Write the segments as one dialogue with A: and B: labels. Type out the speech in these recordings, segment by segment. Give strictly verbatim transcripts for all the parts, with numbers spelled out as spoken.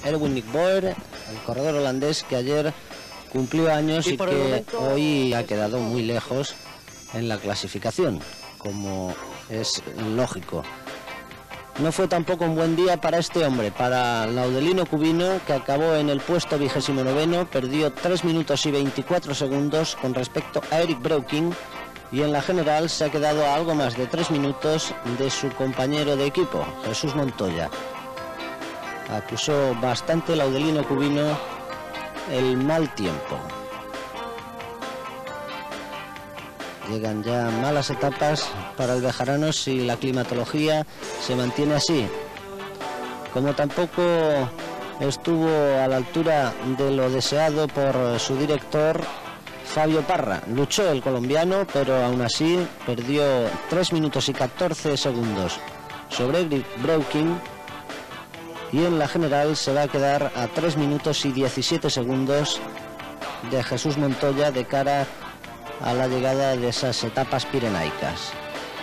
A: Erwin Nickboer, el corredor holandés que ayer cumplió años y, y que momento... hoy ha quedado muy lejos en la clasificación, como es lógico. No fue tampoco un buen día para este hombre, para Laudelino Cubino, que acabó en el puesto vigésimo noveno, perdió tres minutos y veinticuatro segundos con respecto a Eric Breukink, y en la general se ha quedado a algo más de tres minutos de su compañero de equipo, Jesús Montoya. Acusó bastante Laudelino Cubino el mal tiempo. Llegan ya malas etapas para el bejarano si la climatología se mantiene así. Como tampoco estuvo a la altura de lo deseado por su director Fabio Parra. Luchó el colombiano, pero aún así perdió tres minutos y catorce segundos sobre Breukink, y en la general se va a quedar a tres minutos y diecisiete segundos de Jesús Montoya de cara a la llegada de esas etapas pirenaicas.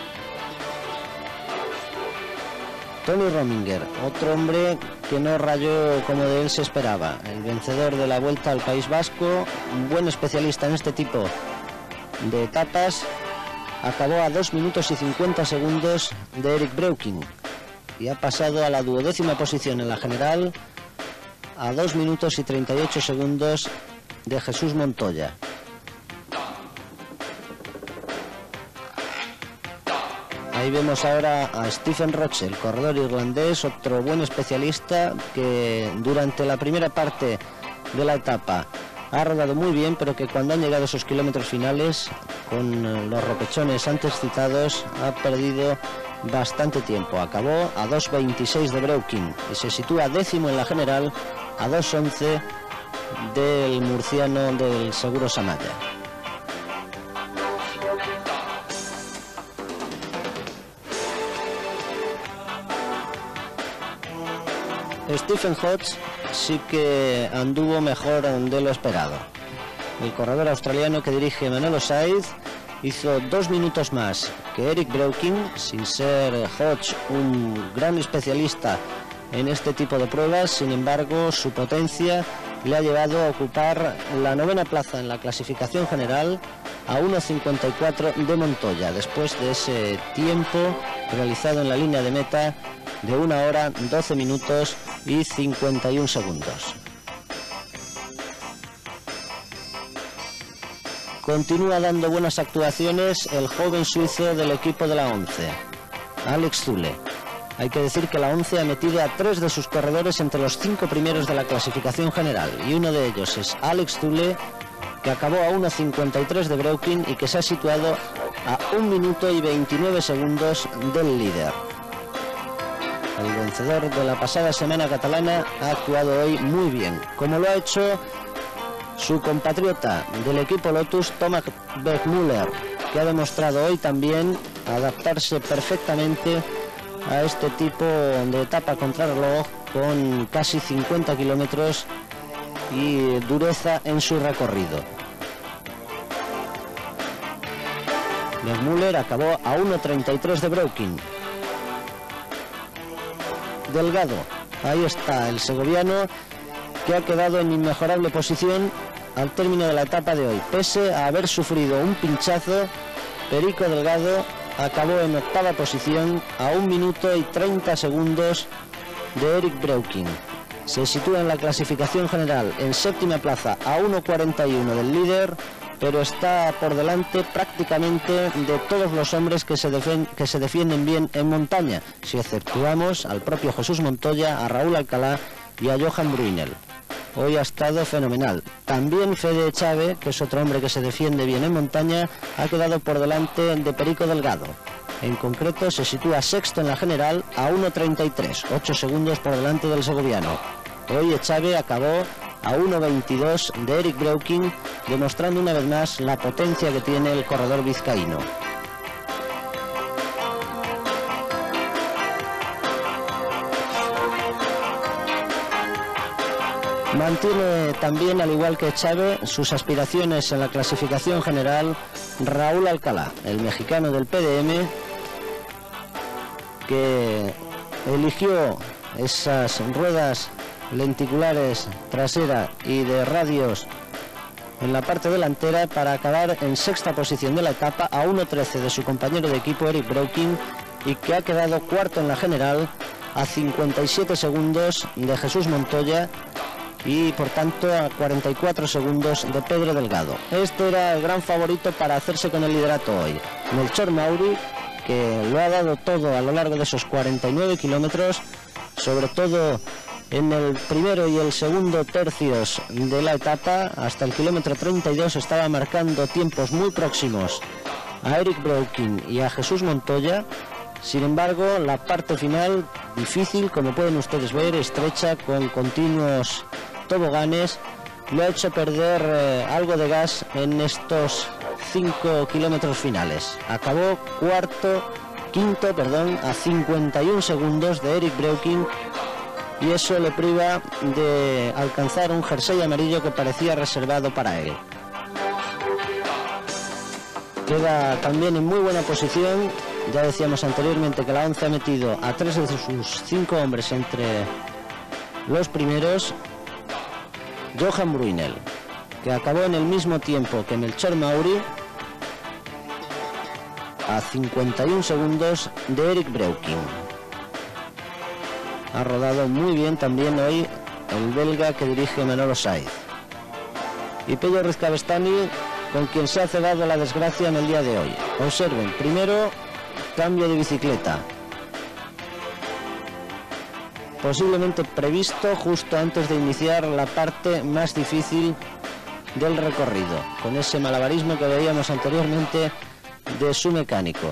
A: Tony Rominger, otro hombre que no rayó como de él se esperaba, el vencedor de la Vuelta al País Vasco, un buen especialista en este tipo de etapas, acabó a dos minutos y cincuenta segundos de Eric Breukink y ha pasado a la duodécima posición en la general a dos minutos y treinta y ocho segundos de Jesús Montoya. Ahí vemos ahora a Stephen Roche, el corredor irlandés, otro buen especialista que durante la primera parte de la etapa ha rodado muy bien, pero que cuando han llegado esos kilómetros finales, con los repechones antes citados, ha perdido bastante tiempo. Acabó a dos veintiséis de Breukink y se sitúa décimo en la general a dos once del murciano del Seguro Samaya. Stephen Hodge sí que anduvo mejor de lo esperado. El corredor australiano que dirige Manolo Saiz hizo dos minutos más que Eric Breukink, sin ser Hodge un gran especialista en este tipo de pruebas. Sin embargo, su potencia le ha llevado a ocupar la novena plaza en la clasificación general a uno cincuenta y cuatro de Montoya, después de ese tiempo realizado en la línea de meta de una hora, doce minutos y cincuenta y un segundos. Continúa dando buenas actuaciones el joven suizo del equipo de la ONCE, Alex Zülle. Hay que decir que la ONCE ha metido a tres de sus corredores entre los cinco primeros de la clasificación general, y uno de ellos es Alex Zülle, que acabó a uno cincuenta y tres de Breukink y que se ha situado a un minuto y veintinueve segundos del líder. El vencedor de la pasada semana catalana ha actuado hoy muy bien, como lo ha hecho su compatriota del equipo Lotus, Thomas Beckmüller, que ha demostrado hoy también adaptarse perfectamente a este tipo de etapa contrarreloj con casi cincuenta kilómetros y dureza en su recorrido. Beckmüller acabó a uno treinta y tres de Breukink. Delgado, ahí está el segoviano, que ha quedado en inmejorable posición al término de la etapa de hoy. Pese a haber sufrido un pinchazo, Perico Delgado acabó en octava posición a un minuto y treinta segundos de Eric Breukink. Se sitúa en la clasificación general en séptima plaza a uno cuarenta y uno del líder, pero está por delante prácticamente de todos los hombres que se, que se defienden bien en montaña, si exceptuamos al propio Jesús Montoya, a Raúl Alcalá y a Johan Brunel. Hoy ha estado fenomenal. También Fede Chave, que es otro hombre que se defiende bien en montaña, ha quedado por delante de Perico Delgado. En concreto se sitúa sexto en la general a uno treinta y tres, ocho segundos por delante del segoviano. Hoy Echave acabó a uno veintidós de Eric Breukink, demostrando una vez más la potencia que tiene el corredor vizcaíno. Mantiene también, al igual que Echave, sus aspiraciones en la clasificación general Raúl Alcalá, el mexicano del P D M, que eligió esas ruedas lenticulares trasera y de radios en la parte delantera para acabar en sexta posición de la etapa, a uno trece de su compañero de equipo Eric Breukink, y que ha quedado cuarto en la general a cincuenta y siete segundos de Jesús Montoya y por tanto a cuarenta y cuatro segundos de Pedro Delgado. Este era el gran favorito para hacerse con el liderato hoy, Melchor Mauri, que lo ha dado todo a lo largo de esos cuarenta y nueve kilómetros, sobre todo en el primero y el segundo tercios de la etapa. Hasta el kilómetro treinta y dos estaba marcando tiempos muy próximos a Eric Breukink y a Jesús Montoya. Sin embargo, la parte final difícil, como pueden ustedes ver, estrecha, con continuos toboganes, le ha hecho perder eh, algo de gas en estos cinco kilómetros finales. Acabó cuarto, quinto, perdón, a cincuenta y un segundos de Eric Breukink, y eso le priva de alcanzar un jersey amarillo que parecía reservado para él. Queda también en muy buena posición. Ya decíamos anteriormente que la ONCE ha metido a tres de sus cinco hombres entre los primeros. Johan Bruyneel, que acabó en el mismo tiempo que Melchor Mauri, a cincuenta y un segundos de Eric Breukink. Ha rodado muy bien también hoy el belga que dirige Manolo Saiz. Y Pello Rizkabestani, con quien se ha cebado la desgracia en el día de hoy. Observen, primero, cambio de bicicleta, posiblemente previsto justo antes de iniciar la parte más difícil del recorrido, con ese malabarismo que veíamos anteriormente de su mecánico.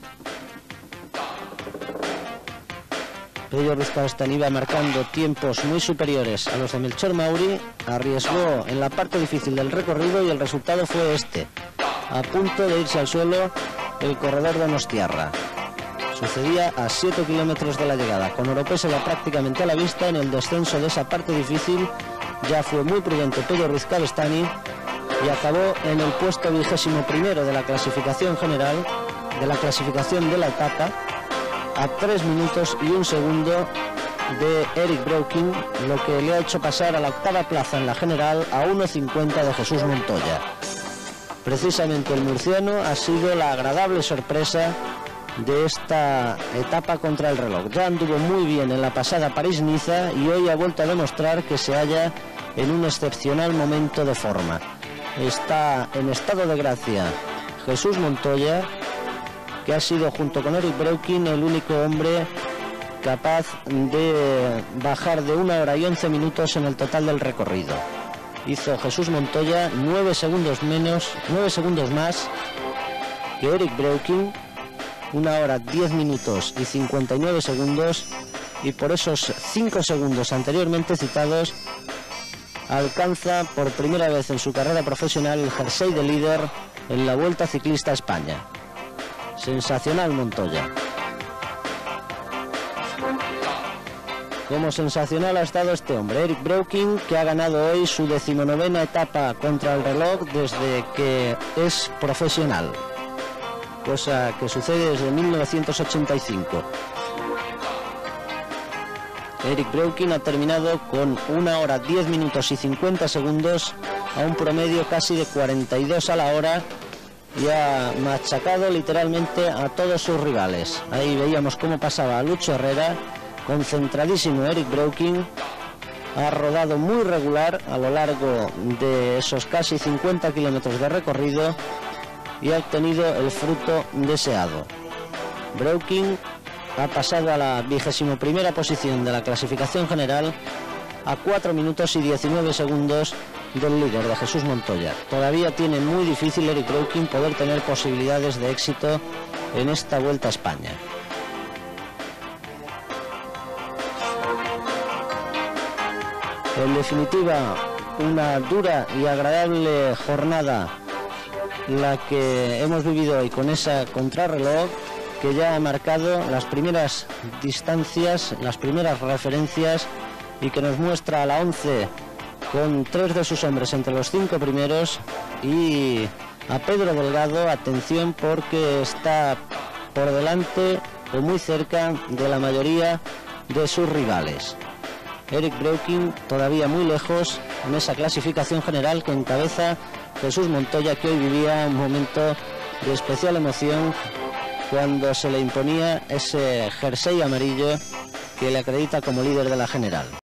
A: Pello Rizkabestani iba marcando tiempos muy superiores a los de Melchor Mauri, arriesgó en la parte difícil del recorrido y el resultado fue este: a punto de irse al suelo el corredor de Donostiarra. Sucedía a siete kilómetros de la llegada, con Oropesa ya prácticamente a la vista. En el descenso de esa parte difícil ya fue muy prudente Pello Rizkabestani y acabó en el puesto vigésimo primero de la clasificación general, de la clasificación de la etapa, a tres minutos y un segundo de Eric Breukink, lo que le ha hecho pasar a la octava plaza en la general a uno cincuenta de Jesús Montoya. Precisamente el murciano ha sido la agradable sorpresa de esta etapa contra el reloj. Ya anduvo muy bien en la pasada París-Niza y hoy ha vuelto a demostrar que se halla en un excepcional momento de forma. Está en estado de gracia Jesús Montoya, que ha sido junto con Eric Breukink el único hombre capaz de bajar de una hora y once minutos en el total del recorrido. Hizo Jesús Montoya nueve segundos menos, nueve segundos más que Eric Breukink, una hora diez minutos y cincuenta y nueve segundos, y por esos cinco segundos anteriormente citados alcanza por primera vez en su carrera profesional el jersey de líder en la Vuelta Ciclista a España. Sensacional Montoya. Como sensacional ha estado este hombre, Eric Breukink, que ha ganado hoy su decimonovena etapa contra el reloj desde que es profesional, cosa que sucede desde mil novecientos ochenta y cinco. Eric Breukink ha terminado con una hora diez minutos y cincuenta segundos a un promedio casi de cuarenta y dos a la hora, y ha machacado literalmente a todos sus rivales. Ahí veíamos cómo pasaba a Lucho Herrera. Concentradísimo Eric Breukink, ha rodado muy regular a lo largo de esos casi cincuenta kilómetros de recorrido y ha obtenido el fruto deseado. Breukink ha pasado a la vigésimo primera posición de la clasificación general a cuatro minutos y diecinueve segundos del líder, de Jesús Montoya. Todavía tiene muy difícil Eric Breukink poder tener posibilidades de éxito en esta Vuelta a España. En definitiva, una dura y agradable jornada la que hemos vivido hoy, con esa contrarreloj que ya ha marcado las primeras distancias, las primeras referencias, y que nos muestra a la ONCE con tres de sus hombres entre los cinco primeros, y a Pedro Delgado, atención, porque está por delante o muy cerca de la mayoría de sus rivales. Eric Breuking todavía muy lejos en esa clasificación general que encabeza Jesús Montoya, que hoy vivía un momento de especial emoción cuando se le imponía ese jersey amarillo que le acredita como líder de la general.